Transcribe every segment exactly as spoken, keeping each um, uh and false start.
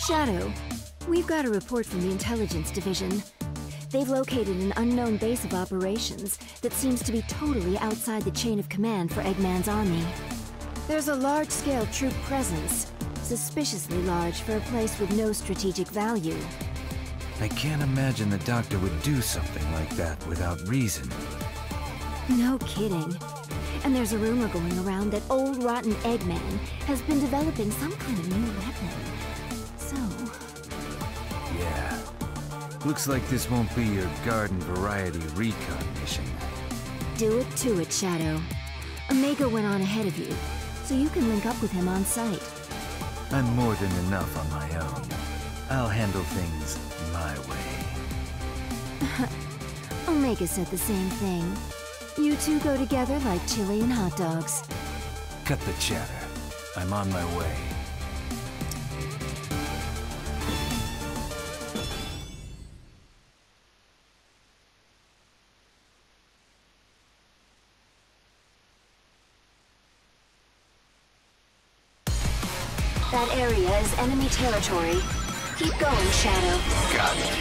Shadow, we've got a report from the Intelligence Division. They've located an unknown base of operations that seems to be totally outside the chain of command for Eggman's army. There's a large-scale troop presence, suspiciously large for a place with no strategic value. I can't imagine the Doctor would do something like that without reason. No kidding. And there's a rumor going around that old rotten Eggman has been developing some kind of new weapon. So... Yeah. Looks like this won't be your garden variety recon mission. Do it to it, Shadow. Omega went on ahead of you, so you can link up with him on site. I'm more than enough on my own. I'll handle things my way. Omega said the same thing. You two go together like chili and hot dogs. Cut the chatter. I'm on my way. That area is enemy territory. Keep going, Shadow. Got it.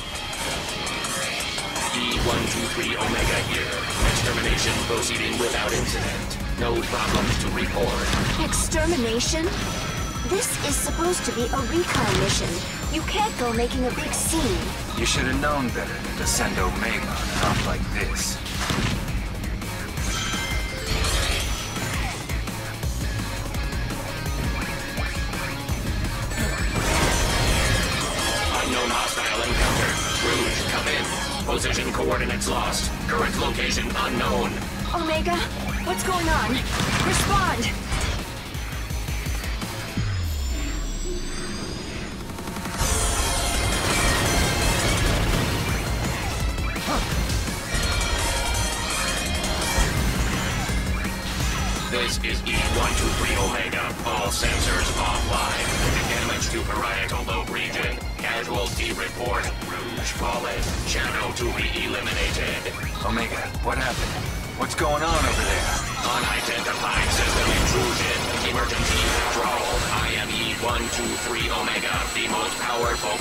E one two three Omega here. Extermination proceeding without incident. No problems to report. Extermination? This is supposed to be a recon mission. You can't go making a big scene. You should have known better than to send Omega on an op like this. Unknown hostile encounter. Rouge, come in. Position coordinates lost. Current location unknown. Omega, what's going on? Respond! This is E one two three Omega. All sensors offline. Damage to parietal lobe region. Casualty report. Rouge fallen. Shadow to be eliminated. Omega, what happened? What's going on over there? Unidentified system intrusion. Emergency withdrawal. I am E one two three Omega, the most powerful.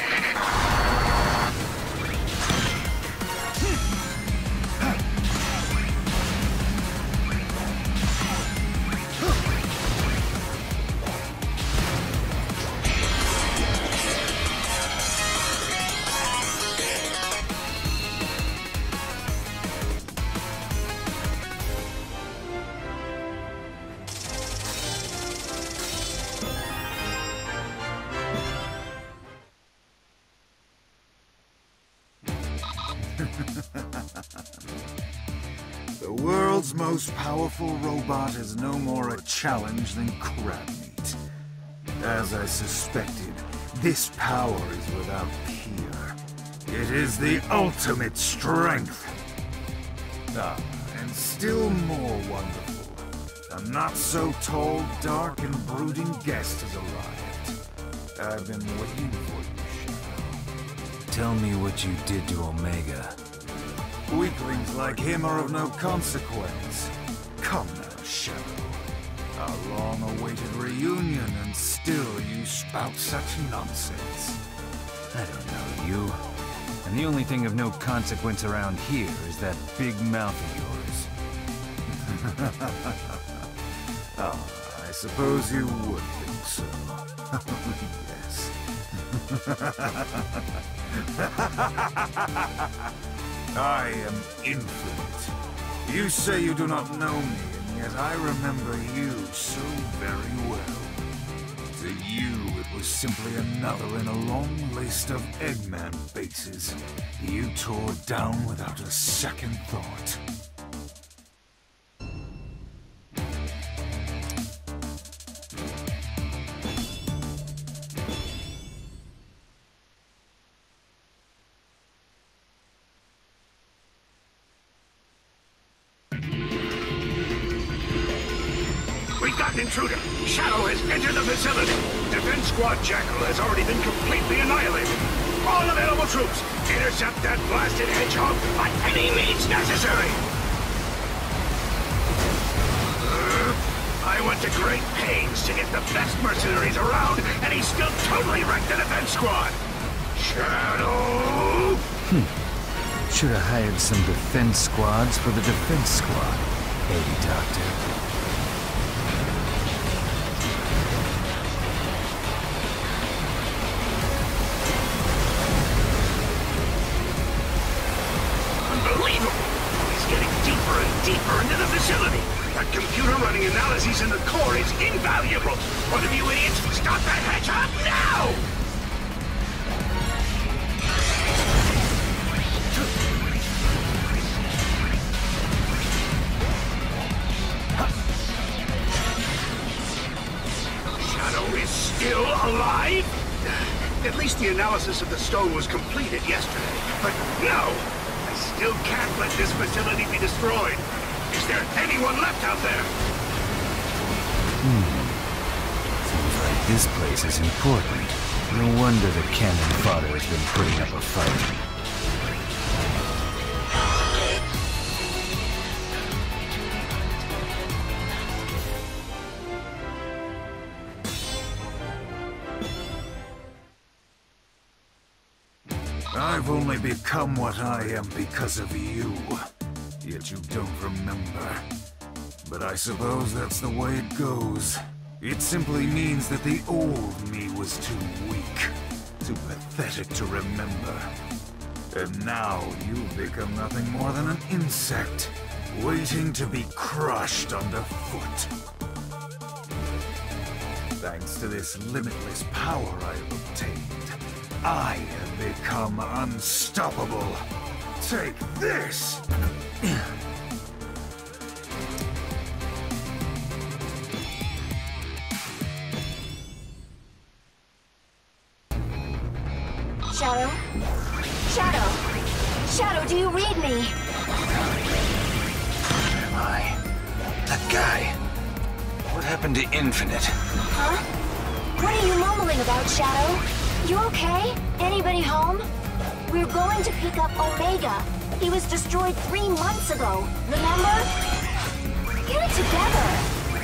The world's most powerful robot is no more a challenge than crab meat. As I suspected, this power is without peer. It is the ultimate strength. Ah, and still more wonderful. A not-so-tall, dark, and brooding guest has arrived. I've been waiting for you, Shadow. Tell me what you did to Omega. Weaklings like him are of no consequence. Come now, Shadow. Our long-awaited reunion, and still you spout such nonsense. I don't know you. And the only thing of no consequence around here is that big mouth of yours. Oh, I suppose you would think so. Yes. I am infinite. You say you do not know me, and yet I remember you so very well. To you, it was simply another in a long list of Eggman bases you tore down without a second thought. Intruder! Shadow has entered the facility! Defense Squad Jackal has already been completely annihilated! All available troops, intercept that blasted hedgehog by any means necessary! Uh, I I went to great pains to get the best mercenaries around, and he still totally wrecked the defense squad! Shadow! Hmm. Should have hired some defense squads for the defense squad. Hey, Doctor. Unbelievable! He's getting deeper and deeper into the facility! That computer running analyses in the core is invaluable! One of you idiots, stop that hedgehog now! Shadow is still alive? At least the analysis of the stone was completed yesterday. But no! I still can't let this facility be destroyed! Is there anyone left out there? Hmm. Seems like this place is important. No wonder the cannon fodder has been putting up a fight. I've only become what I am because of you. Yet you don't remember. But I suppose that's the way it goes. It simply means that the old me was too weak, too pathetic to remember. And now you've become nothing more than an insect, waiting to be crushed underfoot. Thanks to this limitless power I have obtained, I have become unstoppable. Take this! Shadow? Shadow! Shadow, do you read me? Where am I? That guy. What happened to Infinite? Huh? What are you mumbling about, Shadow? You okay? Anybody home? We're going to pick up Omega. He was destroyed three months ago, remember? Get it together!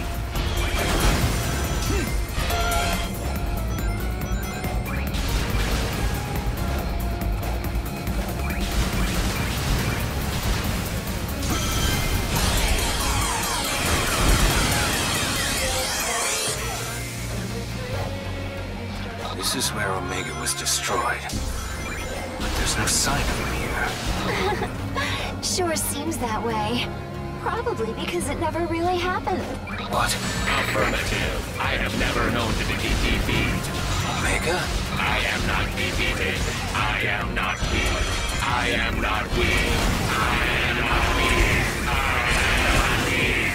This is where Omega was destroyed. But there's no sign of him here. Sure seems that way. Probably because it never really happened. What? Affirmative. I have never known to be defeated. Omega? I am not defeated. I am not weak. I am not weak. I am not weak. I am not weak.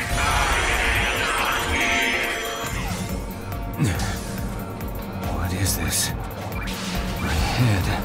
I am not weak. What is this? My head.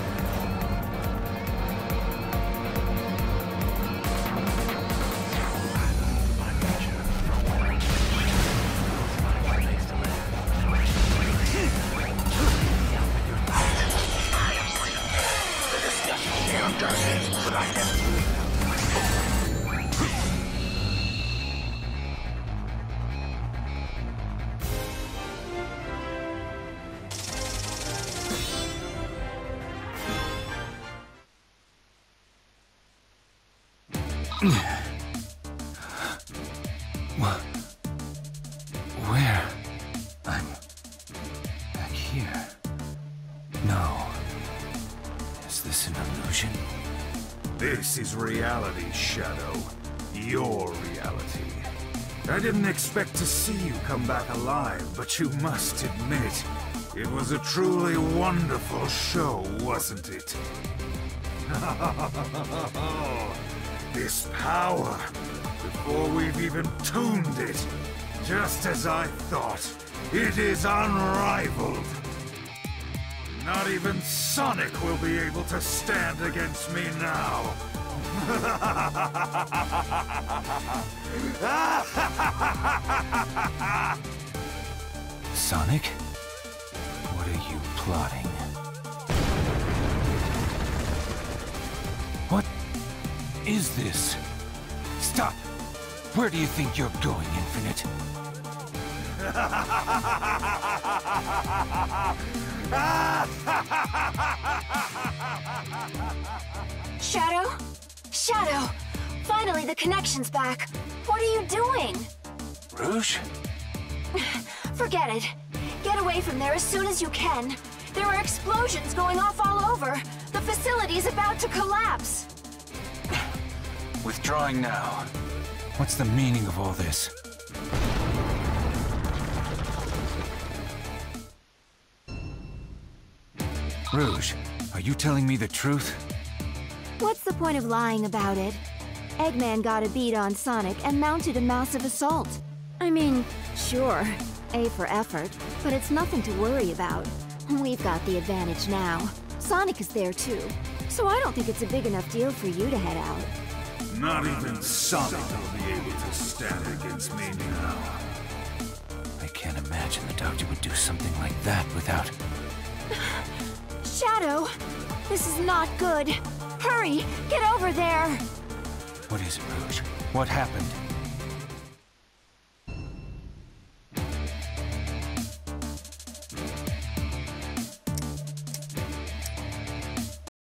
What? Where? I'm back here. No. Is this an illusion? This is reality, Shadow. Your reality. I didn't expect to see you come back alive, but you must admit, it was a truly wonderful show, wasn't it? This power, before we've even tuned it, just as I thought, it is unrivaled. Not even Sonic will be able to stand against me now. Sonic? What are you plotting? What is this? Stop! Where do you think you're going, Infinite? Shadow? Shadow! Finally, the connection's back. What are you doing? Rouge? Forget it. Get away from there as soon as you can. There are explosions going off all over. The facility's about to collapse. Withdrawing now. What's the meaning of all this? Rouge, are you telling me the truth? What's the point of lying about it? Eggman got a beat on Sonic and mounted a massive assault. I mean, sure, A for effort, but it's nothing to worry about. We've got the advantage now. Sonic is there too, so I don't think it's a big enough deal for you to head out. Not even Sonic will be able to stand against me now. I can't imagine the Doctor would do something like that without... Shadow! This is not good! Hurry! Get over there! What is it, Rouge? What happened?